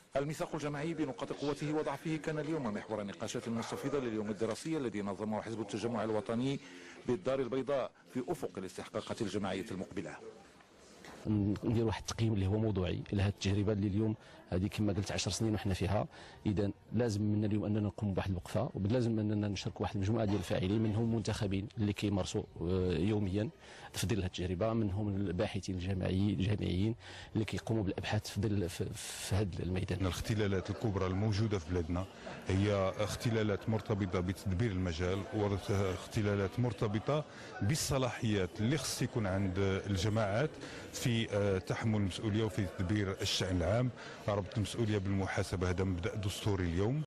الميثاق الجماعي بنقاط قوته وضعفه كان اليوم محور نقاشات مستفيضة لليوم الدراسي الذي نظمه حزب التجمع الوطني بالدار البيضاء في أفق الاستحقاقات الجماعية المقبلة. ندير واحد التقييم اللي هو موضوعي لهذه التجربه اللي اليوم هذه كما قلت 10 سنين وحنا فيها. اذا لازم منا اليوم اننا نقوم بواحد الوقفه، ولازم اننا نشارك واحد المجموعه ديال الفاعلين، منهم المنتخبين اللي كيمارسوا يوميا في ظل هذه التجربه، منهم الباحثين الجامعيين اللي كيقوموا بالابحاث في هذا الميدان. الاختلالات الكبرى الموجوده في بلادنا هي اختلالات مرتبطه بتدبير المجال، واختلالات مرتبطه بالصلاحيات اللي خص يكون عند الجماعات في تحمل المسؤوليه وفي تدبير الشأن العام. ربط المسؤوليه بالمحاسبه هذا مبدأ دستوري اليوم.